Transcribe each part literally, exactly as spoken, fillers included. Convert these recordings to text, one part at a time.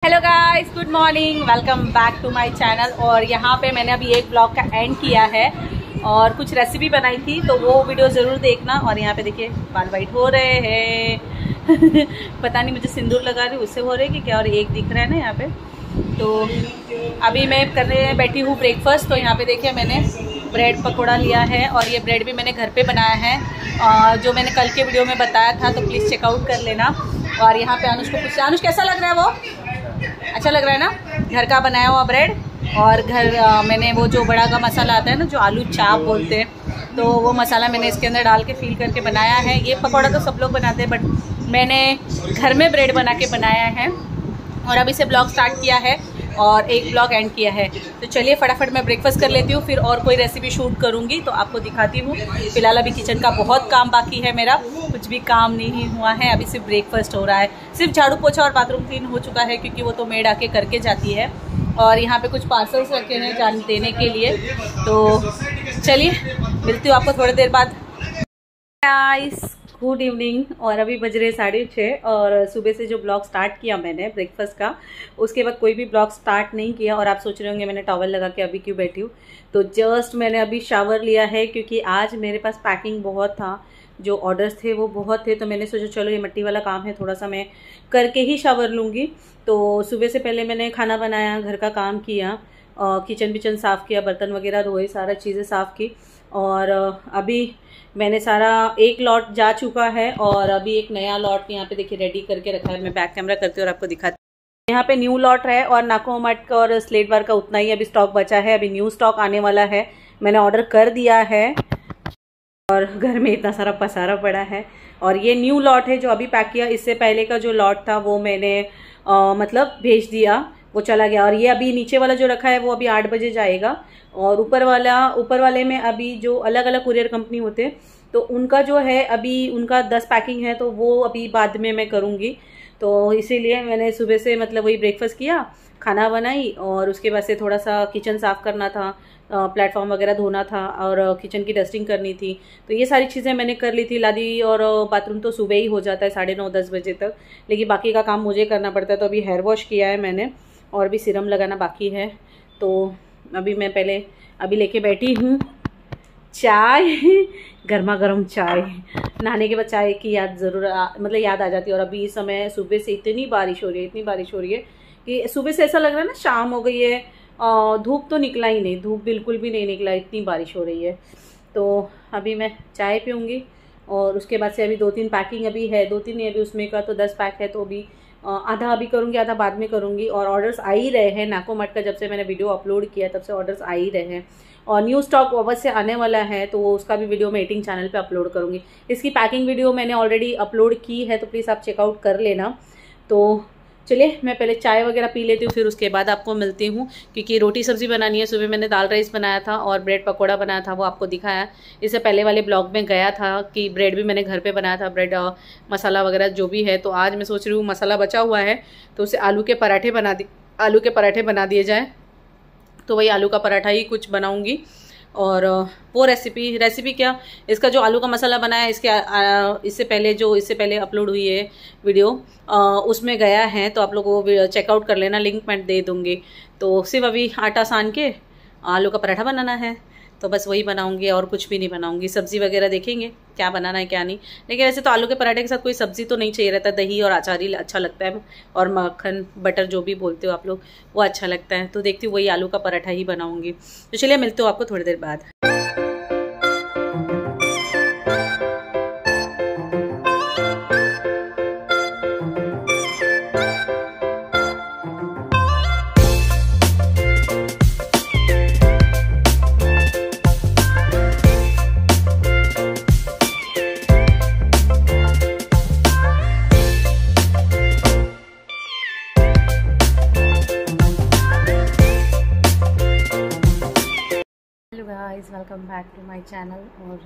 Hello guys, good morning, welcome back to my channel. और यहाँ पे मैंने अभी एक ब्लॉग का एंड किया है और कुछ रेसिपी बनाई थी, तो वो वीडियो ज़रूर देखना। और यहाँ पे देखिए बाल वाइट हो रहे हैं पता नहीं मुझे सिंदूर लगा रही उससे हो रहे कि क्या। और एक दिख रहा है ना यहाँ पे। तो अभी मैं करने बैठी हूँ ब्रेकफास्ट। तो यहाँ पे देखिए मैंने ब्रेड पकौड़ा लिया है और ये ब्रेड भी मैंने घर पे बनाया है, और जो मैंने कल के वीडियो में बताया था, तो प्लीज़ चेकआउट कर लेना। और यहाँ पे अनुष को पूछ, अनुष कैसा लग रहा है? वो अच्छा लग रहा है ना, घर का बनाया हुआ ब्रेड। और घर आ, मैंने वो जो बड़ा का मसाला आता है ना, जो आलू चाप बोलते हैं, तो वो मसाला मैंने इसके अंदर डाल के फील करके बनाया है। ये पकौड़ा तो सब लोग बनाते हैं, बट मैंने घर में ब्रेड बना के बनाया है। और अभी से ब्लॉग स्टार्ट किया है और एक ब्लॉग एंड किया है। तो चलिए फटाफट मैं ब्रेकफास्ट कर लेती हूँ, फिर और कोई रेसिपी शूट करूँगी तो आपको दिखाती हूँ। फिलहाल अभी किचन का बहुत काम बाकी है, मेरा कुछ भी काम नहीं हुआ है, अभी सिर्फ ब्रेकफास्ट हो रहा है। सिर्फ झाड़ू पोछा और बाथरूम क्लीन हो चुका है, क्योंकि वो तो मेड आके करके जाती है। और यहाँ पे कुछ पार्सल्स रखे हैं जान देने के लिए। तो चलिए मिलती हूँ आपको थोड़ी देर बाद। Guys good evening. और अभी बज रहे साढ़े छः और सुबह से जो ब्लॉग स्टार्ट किया मैंने ब्रेकफास्ट का, उसके बाद कोई भी ब्लॉग स्टार्ट नहीं किया। और आप सोच रहे होंगे मैंने टॉवल लगा के अभी क्यों बैठी हूँ। तो जस्ट मैंने अभी शावर लिया है, क्योंकि आज मेरे पास पैकिंग बहुत था, जो ऑर्डर्स थे वो बहुत थे। तो मैंने सोचा चलो ये मिट्टी वाला काम है, थोड़ा सा मैं करके ही शावर लूँगी। तो सुबह से पहले मैंने खाना बनाया, घर का काम किया, किचन विचन साफ़ किया, बर्तन वगैरह धोए, सारा चीज़ें साफ़ की। और अभी मैंने सारा एक लॉट जा चुका है और अभी एक नया लॉट यहाँ पे देखिए रेडी करके रखा है। मैं बैक कैमरा करती हूँ और आपको दिखाती हूँ। यहाँ पे न्यू लॉट है और नाको मट का और स्लेट बार का उतना ही अभी स्टॉक बचा है। अभी न्यू स्टॉक आने वाला है, मैंने ऑर्डर कर दिया है। और घर में इतना सारा पसारा पड़ा है। और ये न्यू लॉट है जो अभी पैक किया। इससे पहले का जो लॉट था वो मैंने आ, मतलब भेज दिया, वो चला गया। और ये अभी नीचे वाला जो रखा है वो अभी आठ बजे जाएगा। और ऊपर वाला ऊपर वाले में अभी जो अलग अलग कुरियर कंपनी होते हैं, तो उनका जो है अभी उनका दस पैकिंग है, तो वो अभी बाद में मैं करूँगी। तो इसीलिए मैंने सुबह से मतलब वही ब्रेकफास्ट किया, खाना बनाई, और उसके बाद से थोड़ा सा किचन साफ़ करना था, प्लेटफॉर्म वगैरह धोना था, और किचन की डस्टिंग करनी थी। तो ये सारी चीज़ें मैंने कर ली थी। लादी और बाथरूम तो सुबह ही हो जाता है साढ़े नौ दस बजे तक, लेकिन बाकी का काम मुझे करना पड़ता है। तो अभी हेयर वॉश किया है मैंने और भी सीरम लगाना बाकी है। तो अभी मैं पहले अभी लेके बैठी हूँ चाय गर्मा गर्म चाय। नहाने के बाद चाय की याद ज़रूर मतलब याद आ जाती है। और अभी इस समय सुबह से इतनी बारिश हो रही है, इतनी बारिश हो रही है कि सुबह से ऐसा लग रहा है ना शाम हो गई है। धूप तो निकला ही नहीं, धूप बिल्कुल भी नहीं निकला, इतनी बारिश हो रही है। तो अभी मैं चाय पीऊँगी और उसके बाद से अभी दो तीन पैकिंग अभी है, दो तीन नहीं अभी उसमें का तो दस पैक है, तो अभी आधा अभी करूँगी, आधा बाद में करूँगी। और ऑर्डर्स आ ही रहे हैं नाको मट का, जब से मैंने वीडियो अपलोड किया तब से ऑर्डर्स आ ही रहे हैं। और न्यू स्टॉक अवश्य आने वाला है, तो वो उसका भी वीडियो मैं ईटिंग चैनल पे अपलोड करूँगी। इसकी पैकिंग वीडियो मैंने ऑलरेडी अपलोड की है, तो प्लीज़ आप चेकआउट कर लेना। तो चलिए मैं पहले चाय वगैरह पी लेती हूँ, फिर उसके बाद आपको मिलती हूँ, क्योंकि रोटी सब्ज़ी बनानी है। सुबह मैंने दाल राइस बनाया था और ब्रेड पकौड़ा बनाया था, वो आपको दिखाया। इससे पहले वाले ब्लॉग में गया था कि ब्रेड भी मैंने घर पे बनाया था, ब्रेड मसाला वगैरह जो भी है। तो आज मैं सोच रही हूँ मसाला बचा हुआ है तो उसे आलू के पराठे बना दी आलू के पराठे बना दिए जाए। तो वही आलू का पराठा ही कुछ बनाऊँगी। और वो रेसिपी रेसिपी क्या, इसका जो आलू का मसाला बनाया इसके आ, इससे पहले जो इससे पहले अपलोड हुई है वीडियो, आ, उसमें गया है, तो आप लोग वो चेकआउट कर लेना, लिंक मैं दे दूँगी। तो सिर्फ अभी आटा सान के आलू का पराठा बनाना है, तो बस वही बनाऊंगी और कुछ भी नहीं बनाऊंगी। सब्ज़ी वगैरह देखेंगे क्या बनाना है क्या नहीं। लेकिन वैसे तो आलू के पराठे के साथ कोई सब्ज़ी तो नहीं चाहिए रहता, दही और अचार ही अच्छा लगता है, और मक्खन बटर जो भी बोलते हो आप लोग, वो अच्छा लगता है। तो देखती हूँ वही आलू का पराठा ही बनाऊंगी। तो चलिए मिलते हो आपको थोड़ी देर बाद। Guys welcome back to my channel. और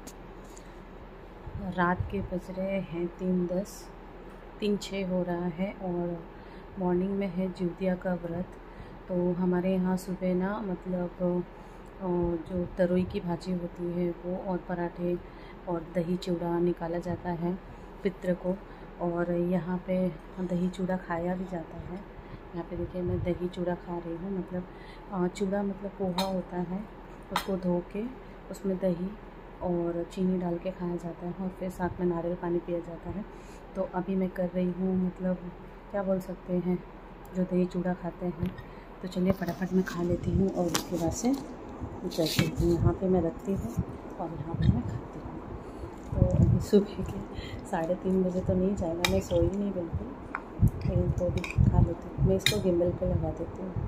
रात के बज रहे हैं तीन दस तीन छः हो रहा है और मॉर्निंग में है जिउतिया का व्रत। तो हमारे यहाँ सुबह ना मतलब जो तरोई की भाजी होती है वो और पराठे और दही चूड़ा निकाला जाता है पितृ को, और यहाँ पे दही चूड़ा खाया भी जाता है। यहाँ पे देखिए मैं दही चूड़ा खा रही हूँ। मतलब चूड़ा मतलब पोहा होता है, उसको धो के उसमें दही और चीनी डाल के खाया जाता है और फिर साथ में नारियल पानी पिया जाता है। तो अभी मैं कर रही हूँ, मतलब क्या बोल सकते हैं, जो दही चूड़ा खाते हैं। तो चलिए फटाफट मैं खा लेती हूँ और उसके बाद से चलती हूँ। यहाँ पे मैं रखती हूँ और यहाँ पे मैं खाती हूँ। तो अभी सुबह के साढ़े तीन बजे तो नहीं जाएगा, मैं सोई नहीं बिल्कुल, लेकिन तो भी खा लेती हूँ। मैं इसको गिम्बल पे लगा देती हूँ।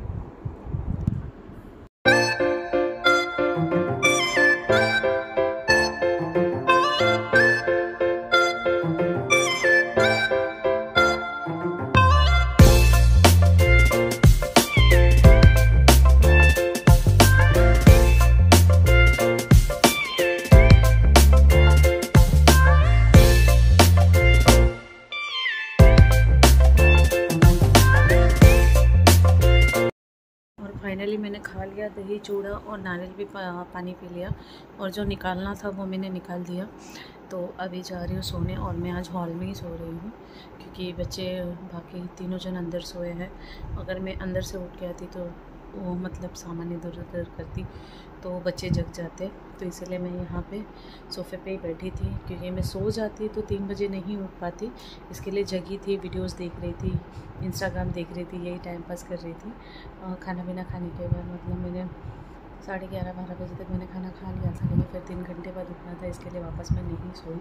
फाइनली मैंने खा लिया दही चूड़ा और नारियल भी पानी पी लिया, और जो निकालना था वो मैंने निकाल दिया। तो अभी जा रही हूँ सोने, और मैं आज हॉल में ही सो रही हूँ क्योंकि बच्चे बाकी तीनों जन अंदर सोए हैं। अगर मैं अंदर से उठ के आती तो वो मतलब सामान इधर उधर करती तो बच्चे जग जाते, तो इसलिए मैं यहाँ पे सोफ़े पे ही बैठी थी। क्योंकि मैं सो जाती तो तीन बजे नहीं उठ पाती, इसके लिए जगी थी, वीडियोस देख रही थी, इंस्टाग्राम देख रही थी, यही टाइम पास कर रही थी। आ, खाना पीना खाने के बाद मतलब मैंने साढ़े ग्यारह बारह बजे तक मैंने खाना खा लिया था, लेकिन फिर तीन घंटे बाद उठना था, इसके लिए वापस मैं नहीं सोई।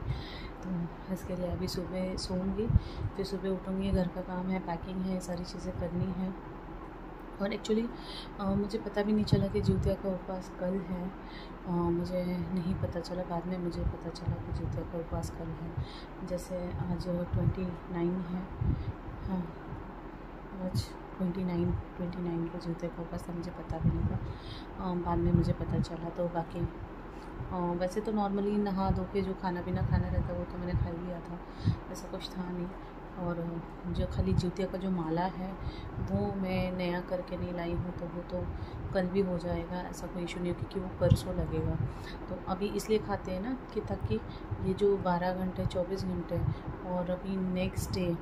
तो इसके लिए अभी सुबह सोऊंगी, फिर सुबह उठूँगी, घर का काम है, पैकिंग है, सारी चीज़ें करनी है। और एक्चुअली मुझे पता भी नहीं चला कि ज्योतिया का उपवास कल है। आ, मुझे नहीं पता चला, बाद में मुझे पता चला कि ज्योतिया का उपवास कल है। जैसे आज ट्वेंटी नाइन है, हाँ आज ट्वेंटी नाइन ट्वेंटी नाइन को ज्योतिया का उपवास था, मुझे पता भी नहीं था, आ, बाद में मुझे पता चला। तो बाकी आ, वैसे तो नॉर्मली नहा धो के जो खाना पीना खाना रहता है वो तो मैंने खा लिया था, ऐसा कुछ था नहीं। और जो खाली ज्योतिया का जो माला है वो मैं नया करके नहीं लाई हूँ, तो वो तो कल भी हो जाएगा, ऐसा कोई इशू नहीं, क्योंकि वो परसों लगेगा। तो अभी इसलिए खाते हैं ना कि ताकि ये जो बारह घंटे चौबीस घंटे और अभी नेक्स्ट डे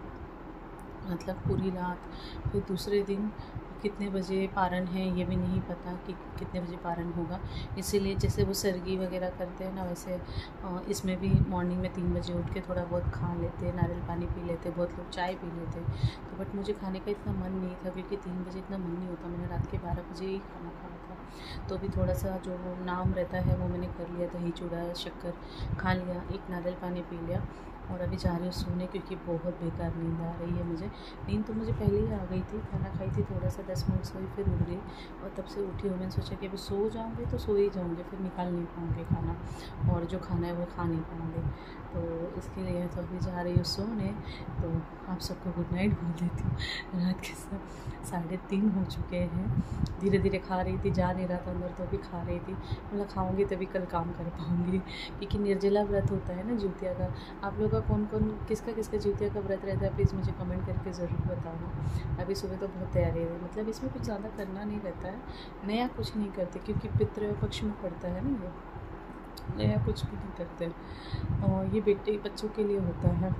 मतलब पूरी रात, फिर दूसरे दिन कितने बजे पारण है ये भी नहीं पता कि कितने बजे पारण होगा। इसीलिए जैसे वो सरगी वगैरह करते हैं ना, वैसे इसमें भी मॉर्निंग में तीन बजे उठ के थोड़ा बहुत खा लेते, नारियल पानी पी लेते, बहुत लोग चाय पी लेते। तो बट मुझे खाने का इतना मन नहीं था, क्योंकि तीन बजे इतना मन नहीं होता, मैंने रात के बारह बजे ही खाना खाया था। तो अभी थोड़ा सा जो नाम रहता है वो मैंने कर लिया, दही चूड़ा शक्कर खा लिया, एक नारियल पानी पी लिया, और अभी जा रही हूँ सोने, क्योंकि बहुत बेकार नींद आ रही है मुझे। नींद तो मुझे पहले ही आ गई थी, खाना खाई थी, थोड़ा सा दस मिनट सोई, फिर उठ गई, और तब से उठी हूँ। मैंने सोचा कि अभी सो जाऊँगी तो सो ही जाऊँगी, फिर निकाल नहीं पाऊँगी खाना, और जो खाना है वो खा नहीं पाऊँगी। तो इसके लिए तो अभी जा रही हूँ सोने। तो आप सबको गुड नाइट बोल देती हूँ। रात के सब साढ़े तीन हो चुके हैं। धीरे धीरे खा रही थी, जा नहीं रहा था अंदर, तो भी खा रही थी। मतलब खाऊंगी तभी कल काम कर पाऊँगी, क्योंकि निर्जला व्रत होता है ना ज्योतिया का। आप लोगों का कौन कौन किसका किसका ज्योतिया का व्रत रहता है, प्लीज़ मुझे कमेंट करके ज़रूर बताना। अभी सुबह तो बहुत तैयारी है, मतलब इसमें कुछ ज़्यादा करना नहीं रहता है, नया कुछ नहीं करते, क्योंकि पितृ पक्ष में पड़ता है ना, ये नया कुछ भी नहीं करते, और ये बेटे बच्चों के लिए होता है।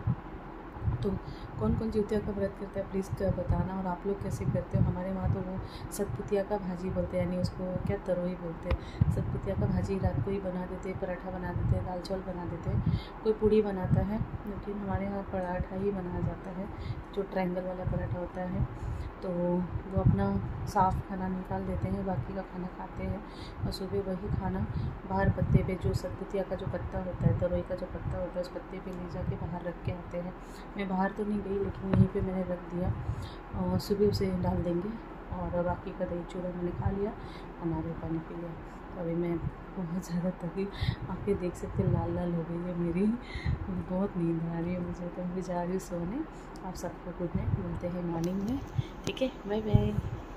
तो कौन कौन ज्योतिया का व्रत करता है प्लीज़ बताना, और आप लोग कैसे करते हो। हमारे वहाँ तो वो सतपुतिया का भाजी बोलते हैं, यानी उसको क्या तरोई बोलते हैं। सतपुतिया का भाजी रात को ही बना देते, पराठा बना देते, दाल चावल बना देते, कोई पूड़ी बनाता है, लेकिन हमारे यहाँ पराठा ही बनाया जाता है, जो ट्रायंगल वाला पराठा होता है। तो वो अपना साफ़ खाना निकाल देते हैं, बाकी का खाना खाते हैं, और सुबह वही खाना बाहर पत्ते पे, जो सतपुतिया का जो पत्ता होता है, तरोई का जो पत्ता होता है, उस पत्ते पे ले जाके बाहर रख के आते हैं। मैं बाहर तो नहीं गई, लेकिन यहीं पे मैंने रख दिया, और सुबह उसे डाल देंगे। और बाकी का दही चूड़ा मैंने खा लिया और नारियल पानी पी लिया। तो अभी मैं बहुत ज़्यादा थकी, आँखें देख सकते लाल लाल हो गई है मेरी, बहुत नींद आ रही है मुझे। तो मैं जा रही हूँ सोने। आप सबको गुड नाइट, मिलते हैं मॉर्निंग में, ठीक है, बाय बाय।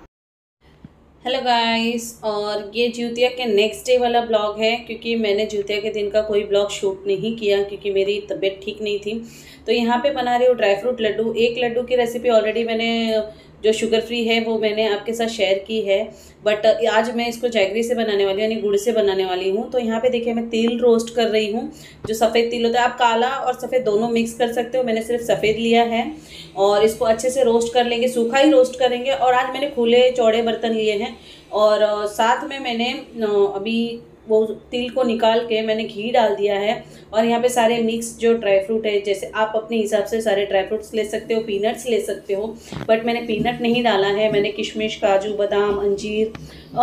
हेलो गाइस, और ये ज्योतिया के नेक्स्ट डे वाला ब्लॉग है, क्योंकि मैंने ज्योतिया के दिन का कोई ब्लॉग शूट नहीं किया, क्योंकि मेरी तबीयत ठीक नहीं थी। तो यहाँ पे बना रही हूँ ड्राई फ्रूट लड्डू। एक लड्डू की रेसिपी ऑलरेडी मैंने जो शुगर फ्री है वो मैंने आपके साथ शेयर की है, बट आज मैं इसको जैगरी से बनाने वाली हूँ, यानी गुड़ से बनाने वाली हूँ। तो यहाँ पे देखिए मैं तिल रोस्ट कर रही हूँ, जो सफ़ेद तिल होता है, आप काला और सफ़ेद दोनों मिक्स कर सकते हो, मैंने सिर्फ सफ़ेद लिया है। और इसको अच्छे से रोस्ट कर लेंगे, सूखा ही रोस्ट करेंगे। और आज मैंने खुले चौड़े बर्तन लिए हैं, और साथ में मैंने अभी वो तिल को निकाल के मैंने घी डाल दिया है। और यहाँ पे सारे मिक्स जो ड्राई फ्रूट है, जैसे आप अपने हिसाब से सारे ड्राई फ्रूट्स ले सकते हो, पीनट्स ले सकते हो, बट मैंने पीनट नहीं डाला है। मैंने किशमिश, काजू, बादाम, अंजीर,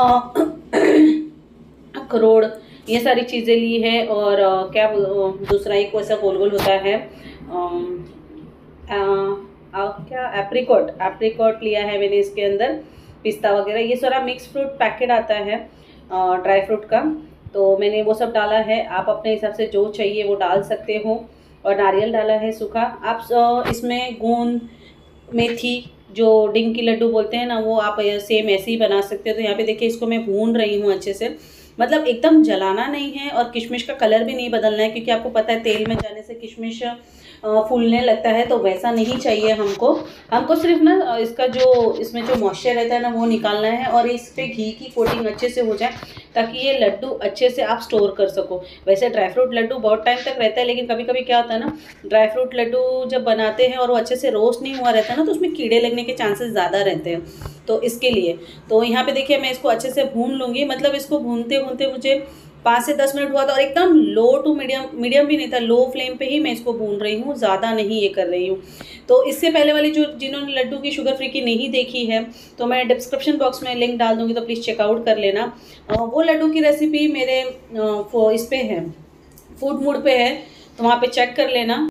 अखरोट, ये सारी चीज़ें ली है। और आ, क्या दूसरा एक वैसा गोल गोल होता है, आ, आ, क्या एप्रिकॉट एप्रिकॉट लिया है मैंने, इसके अंदर पिस्ता वगैरह, ये सारा मिक्स फ्रूट पैकेट आता है ड्राई फ्रूट का, तो मैंने वो सब डाला है। आप अपने हिसाब से जो चाहिए वो डाल सकते हो। और नारियल डाला है सूखा। आप इसमें गोंद, मेथी, जो डिंग की लड्डू बोलते हैं ना, वो आप सेम ऐसे ही बना सकते हो। तो यहाँ पे देखिए इसको मैं भून रही हूँ अच्छे से, मतलब एकदम जलाना नहीं है और किशमिश का कलर भी नहीं बदलना है, क्योंकि आपको पता है तेल में जाने से किशमिश फूलने लगता है, तो वैसा नहीं चाहिए हमको। हमको सिर्फ ना इसका जो इसमें जो मॉइस्चर रहता है ना वो निकालना है, और इस पे घी की कोटिंग अच्छे से हो जाए, ताकि ये लड्डू अच्छे से आप स्टोर कर सको। वैसे ड्राई फ्रूट लड्डू बहुत टाइम तक रहता है, लेकिन कभी कभी क्या होता है ना, ड्राई फ्रूट लड्डू जब बनाते हैं और वो अच्छे से रोस्ट नहीं हुआ रहता है ना, तो उसमें कीड़े लगने के चांसेस ज़्यादा रहते हैं। तो इसके लिए तो यहाँ पे देखिए मैं इसको अच्छे से भून लूँगी, मतलब इसको भूनते भूनते मुझे पाँच से दस मिनट हुआ था, और एकदम लो टू मीडियम मीडियम भी नहीं था, लो फ्लेम पे ही मैं इसको भून रही हूँ, ज़्यादा नहीं ये कर रही हूँ। तो इससे पहले वाली जो जिन्होंने लड्डू की शुगर फ्री की नहीं देखी है, तो मैं डिस्क्रिप्शन बॉक्स में लिंक डाल दूँगी, तो प्लीज़ चेकआउट कर लेना। वो लड्डू की रेसिपी मेरे इस पे है, फूड मूड पे है, तो वहाँ पे चेक कर लेना।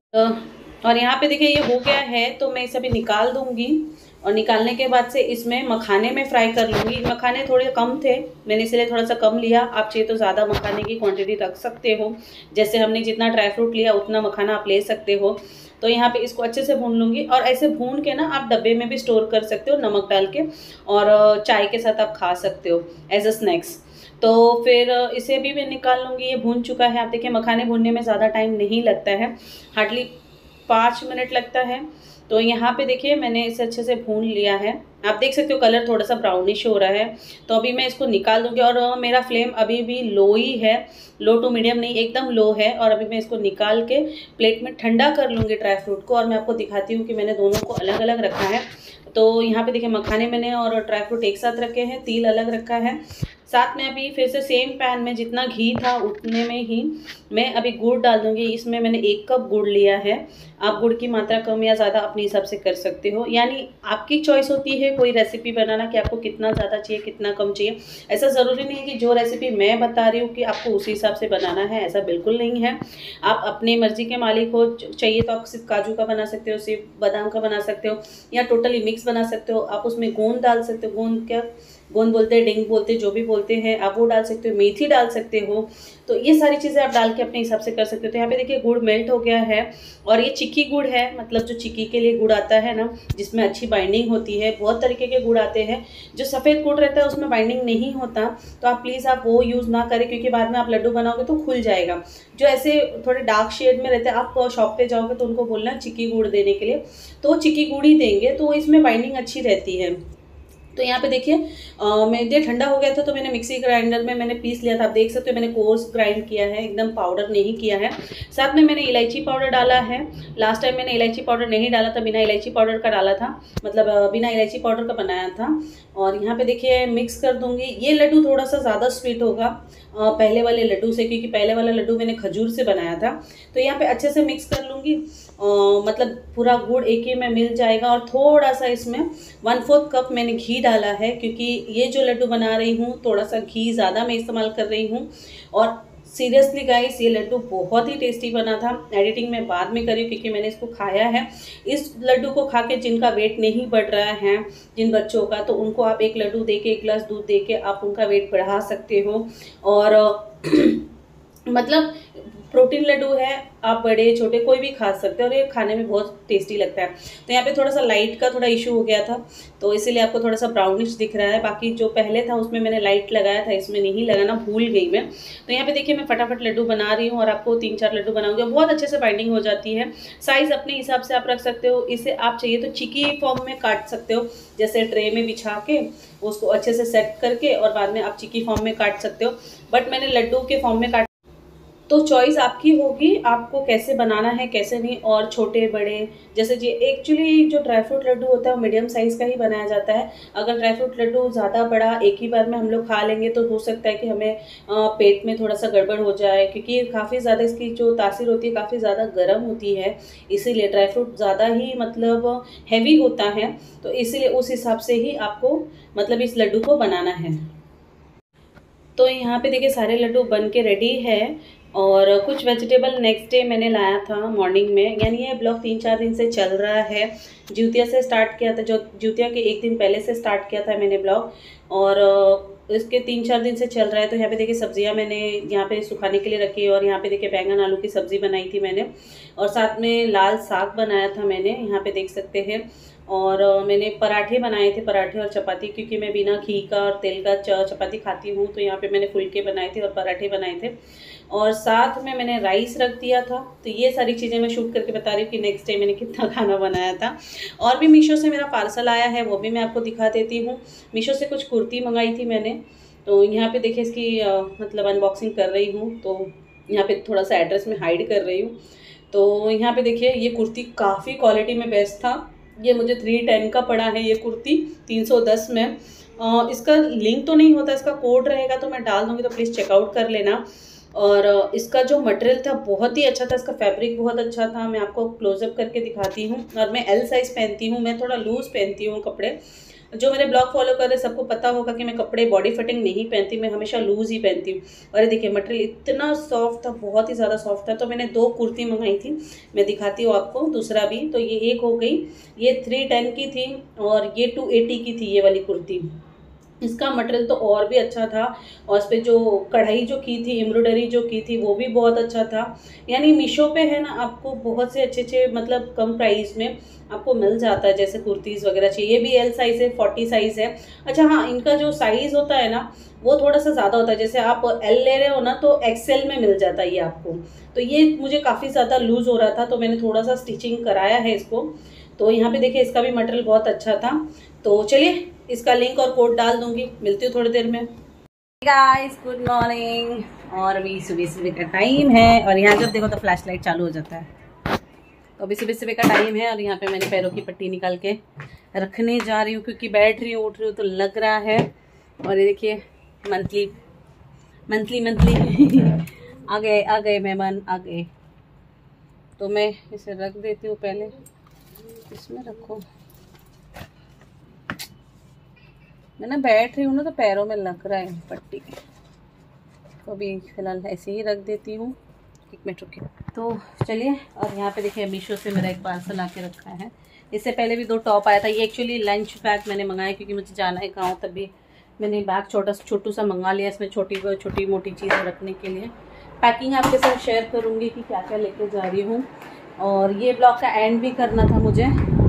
और यहाँ पे देखिए ये हो गया है, तो मैं इसे अभी निकाल दूँगी, और निकालने के बाद से इसमें मखाने में फ्राई कर लूँगी। मखाने थोड़े कम थे, मैंने इसलिए थोड़ा सा कम लिया। आप चाहिए तो ज़्यादा मखाने की क्वांटिटी रख सकते हो, जैसे हमने जितना ड्राई फ्रूट लिया उतना मखाना आप ले सकते हो। तो यहाँ पे इसको अच्छे से भून लूँगी, और ऐसे भून के ना आप डब्बे में भी स्टोर कर सकते हो नमक डाल के, और चाय के साथ आप खा सकते हो एज अ स्नैक्स। तो फिर इसे भी मैं निकाल लूँगी। ये भून चुका है। आप देखिए मखाने भूनने में ज़्यादा टाइम नहीं लगता है, हार्डली पाँच मिनट लगता है। तो यहाँ पे देखिए मैंने इसे अच्छे से भून लिया है, आप देख सकते हो कलर थोड़ा सा ब्राउनिश हो रहा है। तो अभी मैं इसको निकाल दूँगी, और मेरा फ्लेम अभी भी लो ही है, लो टू मीडियम नहीं, एकदम लो है। और अभी मैं इसको निकाल के प्लेट में ठंडा कर लूँगी ड्राई फ्रूट को, और मैं आपको दिखाती हूँ कि मैंने दोनों को अलग अलग रखा है। तो यहाँ पे देखिए मखाने मैंने और ड्राई फ्रूट एक साथ रखे हैं, तिल अलग रखा है। साथ में अभी फिर से सेम पैन में जितना घी था उतने में ही मैं अभी गुड़ डाल दूँगी। इसमें मैंने एक कप गुड़ लिया है। आप गुड़ की मात्रा कम या ज़्यादा अपने हिसाब से कर सकते हो, यानी आपकी चॉइस होती है कोई रेसिपी बनाना कि आपको कितना ज़्यादा चाहिए, कितना कम चाहिए। ऐसा ज़रूरी नहीं है कि जो रेसिपी मैं बता रही हूँ कि आपको उसी हिसाब से बनाना है, ऐसा बिल्कुल नहीं है। आप अपनी मर्ज़ी के मालिक हो, चाहिए तो आप सिर्फ काजू का बना सकते हो, सिर्फ बादाम का बना सकते हो, या टोटली मिक्स बना सकते हो। आप उसमें गोंद डाल सकते हो, गोंद क्या गोंद बोलते हैं, डिंग बोलते हैं, जो भी बोलते हैं, आप वो डाल सकते हो, मेथी डाल सकते हो। तो ये सारी चीज़ें आप डाल के अपने हिसाब से कर सकते हो। तो यहाँ पे देखिए गुड़ मेल्ट हो गया है, और ये चिक्की गुड़ है, मतलब जो चिक्की के लिए गुड़ आता है ना, जिसमें अच्छी बाइंडिंग होती है। बहुत तरीके के गुड़ आते हैं, जो सफ़ेद गुड़ रहता है उसमें बाइंडिंग नहीं होता, तो आप प्लीज़ आप वो यूज़ ना करें, क्योंकि बाद में आप लड्डू बनाओगे तो खुल जाएगा। जो ऐसे थोड़े डार्क शेड में रहते हैं, आप शॉप पे जाओगे तो उनको बोलना चिक्की गुड़ देने के लिए, तो वो चिक्की गुड़ ही देंगे, तो इसमें बाइंडिंग अच्छी रहती है। तो यहाँ पे देखिए मेरे ठंडा हो गया था, तो मैंने मिक्सी ग्राइंडर में मैंने पीस लिया था। आप देख सकते हो मैंने कोर्स ग्राइंड किया है, एकदम पाउडर नहीं किया है। साथ में मैंने इलायची पाउडर डाला है। लास्ट टाइम मैंने इलायची पाउडर नहीं डाला था, बिना इलायची पाउडर का डाला था, मतलब बिना इलायची पाउडर का बनाया था। और यहाँ पे देखिए मिक्स कर दूँगी। ये लड्डू थोड़ा सा ज़्यादा स्वीट होगा पहले वाले लड्डू से, क्योंकि पहले वाला लड्डू मैंने खजूर से बनाया था। तो यहाँ पे अच्छे से मिक्स कर लूँगी, मतलब पूरा गुड़ एक ही में मिल जाएगा। और थोड़ा सा इसमें वन फोर्थ कप मैंने घी डाला है, क्योंकि ये जो लड्डू बना रही हूँ थोड़ा सा घी ज़्यादा मैं इस्तेमाल कर रही हूँ। और सीरियसली गाइस ये लड्डू बहुत ही टेस्टी बना था। एडिटिंग मैं बाद में करी क्योंकि मैंने इसको खाया है। इस लड्डू को खा के जिनका वेट नहीं बढ़ रहा है, जिन बच्चों का, तो उनको आप एक लड्डू दे के, एक गिलास दूध दे के आप उनका वेट बढ़ा सकते हो। और मतलब प्रोटीन लड्डू है, आप बड़े छोटे कोई भी खा सकते हैं और ये खाने में बहुत टेस्टी लगता है। तो यहाँ पे थोड़ा सा लाइट का थोड़ा इशू हो गया था, तो इसीलिए आपको थोड़ा सा ब्राउनिश दिख रहा है। बाकी जो पहले था उसमें मैंने लाइट लगाया था, इसमें नहीं लगाना, भूल गई मैं। तो यहाँ पे देखिए मैं फटाफट लड्डू बना रही हूँ और आपको तीन चार लड्डू बनाऊंगी और बहुत अच्छे से बाइंडिंग हो जाती है। साइज़ अपने हिसाब से आप रख सकते हो। इसे आप चाहिए तो चिकी फॉर्म में काट सकते हो, जैसे ट्रे में बिछा के उसको अच्छे से सेट करके और बाद में आप चिकी फॉर्म में काट सकते हो, बट मैंने लड्डू के फॉर्म में काट। तो चॉइस आपकी होगी, आपको कैसे बनाना है कैसे नहीं। और छोटे बड़े जैसे जी, एक्चुअली जो ड्राई फ्रूट लड्डू होता है वो मीडियम साइज़ का ही बनाया जाता है। अगर ड्राई फ्रूट लड्डू ज़्यादा बड़ा एक ही बार में हम लोग खा लेंगे तो हो सकता है कि हमें पेट में थोड़ा सा गड़बड़ हो जाए, क्योंकि काफ़ी ज़्यादा इसकी जो तासीर होती है काफ़ी ज़्यादा गर्म होती है, इसीलिए ड्राई फ्रूट ज़्यादा ही मतलब हैवी होता है। तो इसीलिए उस हिसाब से ही आपको मतलब इस लड्डू को बनाना है। तो यहाँ पे देखिए सारे लड्डू बन के रेडी है। और कुछ वेजिटेबल नेक्स्ट डे मैंने लाया था मॉर्निंग में, यानी ये ब्लॉग तीन चार दिन से चल रहा है। ज्यूतिया से स्टार्ट किया था, जो ज्यूतिया के एक दिन पहले से स्टार्ट किया था मैंने ब्लॉग, और इसके तीन चार दिन से चल रहा है। तो यहाँ पे देखिए सब्जियां मैंने यहाँ पे सुखाने के लिए रखी है, और यहाँ पे देखिए बैंगन आलू की सब्ज़ी बनाई थी मैंने, और साथ में लाल साग बनाया था मैंने, यहाँ पे देख सकते हैं। और मैंने पराठे बनाए थे, पराठे और चपाती, क्योंकि मैं बिना घी का और तेल का चपाती खाती हूँ। तो यहाँ पे मैंने फुलके बनाए थे और पराठे बनाए थे, और साथ में मैंने राइस रख दिया था। तो ये सारी चीज़ें मैं शूट करके बता रही हूँ कि नेक्स्ट डे मैंने कितना खाना बनाया था। और भी मीशो से मेरा पार्सल आया है, वो भी मैं आपको दिखा देती हूँ। मीशो से कुछ कुर्ती मंगाई थी मैंने, तो यहाँ पे देखिए इसकी आ, मतलब अनबॉक्सिंग कर रही हूँ। तो यहाँ पे थोड़ा सा एड्रेस में हाइड कर रही हूँ। तो यहाँ पे देखिए ये कुर्ती काफ़ी क्वालिटी में बेस्ट था। ये मुझे थ्री टेन का पड़ा है ये कुर्ती, तीन सौ दस में। आ, इसका लिंक तो नहीं होता, इसका कोड रहेगा तो मैं डाल दूँगी, तो प्लीज़ चेकआउट कर लेना। और इसका जो मटेरियल था बहुत ही अच्छा था, इसका फैब्रिक बहुत अच्छा था। मैं आपको क्लोजअप करके दिखाती हूँ। और मैं एल साइज़ पहनती हूँ, मैं थोड़ा लूज़ पहनती हूँ कपड़े। जो मेरे ब्लॉग फॉलो कर रहे सबको पता होगा कि मैं कपड़े बॉडी फिटिंग नहीं पहनती, मैं हमेशा लूज़ ही पहनती हूँ। और ये देखिए मटेरियल इतना सॉफ्ट था, बहुत ही ज़्यादा सॉफ्ट था। तो मैंने दो कुर्ती मंगाई थी, मैं दिखाती हूँ आपको दूसरा भी। तो ये एक हो गई, ये थ्री टेन की थी, और ये टू एटी की थी ये वाली कुर्ती। इसका मटेरियल तो और भी अच्छा था, और इस पर जो कढ़ाई जो की थी, एम्ब्रॉयडरी जो की थी, वो भी बहुत अच्छा था। यानी मीशो पे है ना, आपको बहुत से अच्छे अच्छे मतलब कम प्राइस में आपको मिल जाता है, जैसे कुर्तीज़ वगैरह चाहिए। ये भी एल साइज़ है, फोर्टी साइज़ है। अच्छा हाँ, इनका जो साइज़ होता है ना वो थोड़ा सा ज़्यादा होता है, जैसे आप एल ले रहे हो ना तो एक्सेल में मिल जाता है ये आपको। तो ये मुझे काफ़ी ज़्यादा लूज़ हो रहा था, तो मैंने थोड़ा सा स्टिचिंग कराया है इसको। तो यहाँ पे देखिए इसका भी मटेरियल बहुत अच्छा था। तो चलिए इसका लिंक और कोड डाल दूंगी, मिलती हूँ थोड़ी देर में। गाइस गुड मॉर्निंग, और अभी सुबह सुबह का टाइम है, और यहाँ जब देखो तो फ्लैश लाइट चालू हो जाता है। तो अभी सुबह सुबह का टाइम है, और यहाँ पे मैंने पैरों की पट्टी निकाल के रखने जा रही हूँ, क्योंकि बैठ रही हूँ उठ रही हूँ तो लग रहा है। और ये देखिए मंथली मंथली मंथली आ गए आ गए मेहमान आ गए। तो मैं इसे रख देती हूँ, पहले इसमें रखो। मैं ना बैठ रही हूँ ना तो पैरों में लग रहा है पट्टी, तो अभी फिलहाल ऐसे ही रख देती हूँ। एक मिनट रुकिए। तो चलिए, और यहाँ पे देखिए मीशो से मेरा एक पार्सल आके रखा है। इससे पहले भी दो टॉप आया था, ये एक्चुअली लंच बैग मैंने मंगाया, क्योंकि मुझे जाना है गाँव, तभी मैंने बैग छोटा छोटू सा मंगा लिया। इसमें छोटी छोटी मोटी चीज़ें रखने के लिए। पैकिंग आपके साथ शेयर करूँगी कि क्या क्या लेके जा रही हूँ। और ये ब्लॉग का एंड भी करना था मुझे।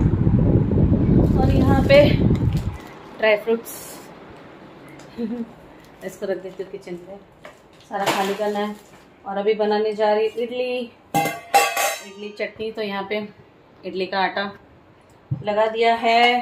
और यहाँ पे ड्राई फ्रूट्स इसको रख देती हूँ किचन पे, सारा खाली करना है। और अभी बनाने जा रही इडली इडली चटनी। तो यहाँ पे इडली का आटा लगा दिया है,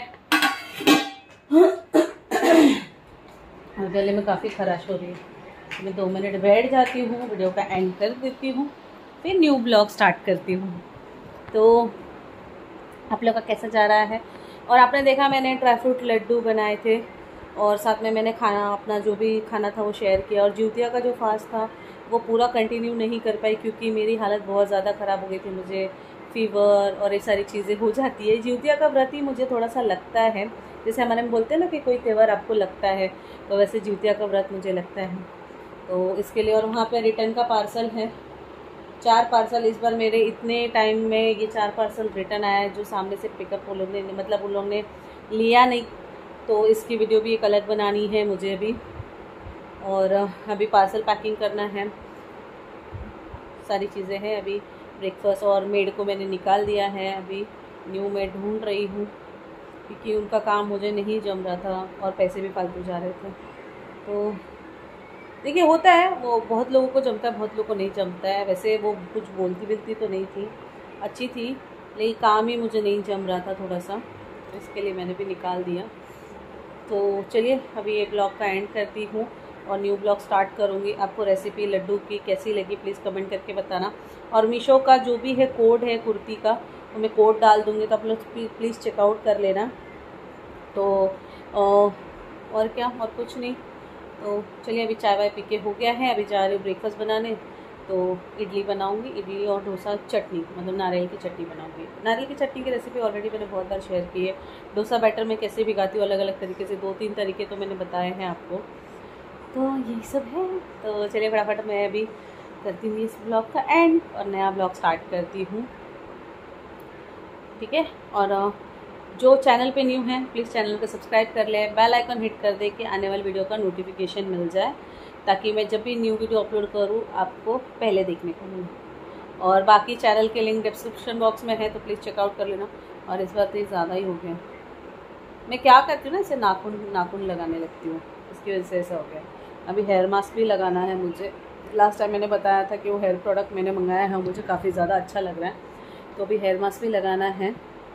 और गले में काफ़ी खराश हो रही है। मैं दो मिनट बैठ जाती हूँ, वीडियो का एंड कर देती हूँ, फिर न्यू ब्लॉग स्टार्ट करती हूँ। तो आप लोग का कैसा जा रहा है? और आपने देखा मैंने ड्राई फ्रूट लड्डू बनाए थे, और साथ में मैंने खाना अपना जो भी खाना था वो शेयर किया। और ज्यूतिया का जो फास्ट था वो पूरा कंटिन्यू नहीं कर पाई, क्योंकि मेरी हालत बहुत ज़्यादा ख़राब हो गई थी। मुझे फीवर और ये सारी चीज़ें हो जाती है। ज्यूतिया का व्रत ही मुझे थोड़ा सा लगता है, जैसे हमारे में बोलते हैं ना कि कोई त्यौहार आपको लगता है, तो वैसे ज्यूतिया का व्रत मुझे लगता है। तो इसके लिए, और वहाँ पर रिटर्न का पार्सल है, चार पार्सल इस बार मेरे इतने टाइम में ये चार पार्सल रिटर्न आया है, जो सामने से पिकअप उन लोग ने मतलब उन लोग ने लिया नहीं। तो इसकी वीडियो भी एक अलग बनानी है मुझे अभी। और अभी पार्सल पैकिंग करना है, सारी चीज़ें हैं अभी ब्रेकफास्ट। और मेड को मैंने निकाल दिया है, अभी न्यू मेड ढूंढ रही हूँ क्योंकि उनका काम मुझे नहीं जम रहा था और पैसे भी फालतू जा रहे थे। तो देखिए होता है, वो बहुत लोगों को जमता है, बहुत लोगों को नहीं जमता है। वैसे वो कुछ बोलती बिलती तो नहीं थी, अच्छी थी, लेकिन काम ही मुझे नहीं जम रहा था थोड़ा सा, तो इसके लिए मैंने भी निकाल दिया। तो चलिए अभी ये ब्लॉग का एंड करती हूँ और न्यू ब्लॉग स्टार्ट करूँगी। आपको रेसिपी लड्डू की कैसी लगी प्लीज़ कमेंट करके बताना। और मीशो का जो भी है कोड है कुर्ती का, तो मैं कोड डाल दूँगी, तो आप लोग प्लीज़ चेकआउट कर लेना। तो और क्या, और कुछ नहीं। तो चलिए अभी चाय वाय पी के हो गया है, अभी जा रही हूँ ब्रेकफास्ट बनाने। तो इडली बनाऊंगी, इडली और डोसा चटनी, मतलब नारियल की चटनी बनाऊंगी। नारियल की चटनी की रेसिपी ऑलरेडी मैंने बहुत बार शेयर की है। डोसा बैटर मैं कैसे भिगाती हूँ अलग अलग तरीके से, दो तीन तरीके तो मैंने बताए हैं आपको। तो यही सब है। तो चलिए फटाफट मैं अभी करती हूँ इस ब्लॉग का एंड और नया ब्लॉग स्टार्ट करती हूँ, ठीक है। और जो चैनल पे न्यू है प्लीज़ चैनल को सब्सक्राइब कर ले, बेल आइकन हिट कर दे कि आने वाली वीडियो का नोटिफिकेशन मिल जाए, ताकि मैं जब भी न्यू वीडियो अपलोड करूँ आपको पहले देखने को मिले। और बाकी चैनल के लिंक डिस्क्रिप्शन बॉक्स में है, तो प्लीज़ चेकआउट कर लेना। और इस बार तो ये ज़्यादा ही हो गया, मैं क्या करती हूँ ना, इसे नाखून नाखून लगाने लगती हूँ, इसकी वजह से ऐसा हो गया। अभी हेयर मास्क भी लगाना है मुझे। लास्ट टाइम मैंने बताया था कि वो हेयर प्रोडक्ट मैंने मंगाया है, मुझे काफ़ी ज़्यादा अच्छा लग रहा है, तो अभी हेयर मास्क भी लगाना है।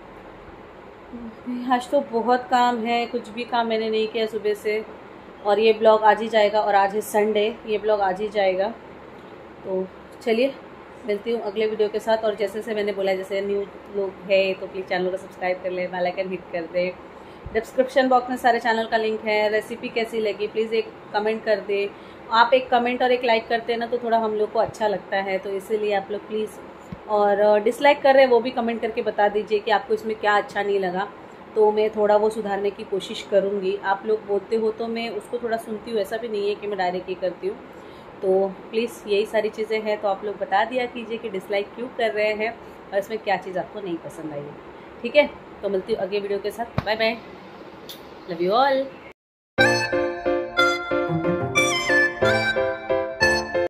आज तो बहुत काम है, कुछ भी काम मैंने नहीं किया सुबह से। और ये ब्लॉग आज ही जाएगा, और आज है संडे, ये ब्लॉग आज ही जाएगा। तो चलिए मिलती हूँ अगले वीडियो के साथ। और जैसे से मैंने बोला, जैसे न्यू लोग है तो प्लीज़ चैनल को सब्सक्राइब कर ले, बेल आइकन हिट कर दे। डिस्क्रिप्शन बॉक्स में सारे चैनल का लिंक है। रेसिपी कैसी लगी प्लीज़ एक कमेंट कर दे। आप एक कमेंट और एक लाइक करते हैं ना, तो थोड़ा हम लोग को अच्छा लगता है, तो इसीलिए आप लोग प्लीज़। और डिसलाइक कर रहे हैं वो भी कमेंट करके बता दीजिए कि आपको इसमें क्या अच्छा नहीं लगा, तो मैं थोड़ा वो सुधारने की कोशिश करूँगी। आप लोग बोलते हो तो मैं उसको थोड़ा सुनती हूँ, ऐसा भी नहीं है कि मैं डायरेक्ट ही करती हूँ। तो प्लीज़ यही सारी चीज़ें हैं, तो आप लोग बता दिया कीजिए कि डिसलाइक क्यों कर रहे हैं और इसमें क्या चीज़ आपको नहीं पसंद आई है, ठीक है। तो मिलती हूँ अगले वीडियो के साथ। Bye bye, love you all.